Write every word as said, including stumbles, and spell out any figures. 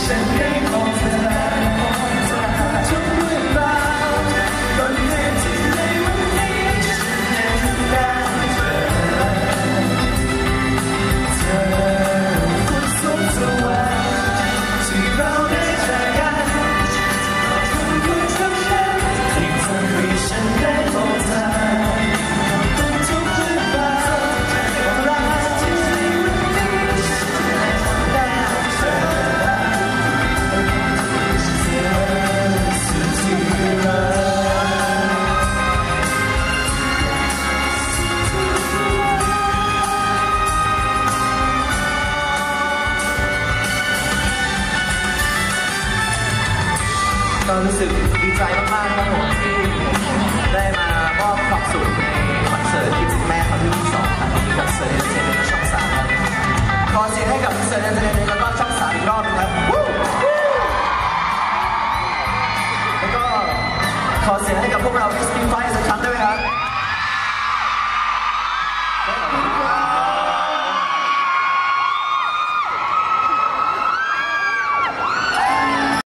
ก็รู้สึกดีใจมากๆครับผมที่ได้มามอบความสุขในคอนเสิร์ตที่แม่ครั้งที่สองครับที่คอนเสิร์ตเซนเนอร์ช่องสามครับขอเสียงให้กับเซนเนอร์แล้วก็ช่องสามอีกรอบนึงครับแล้วก็ขอเสียงให้กับพวกเรา เอส พี ไฟว์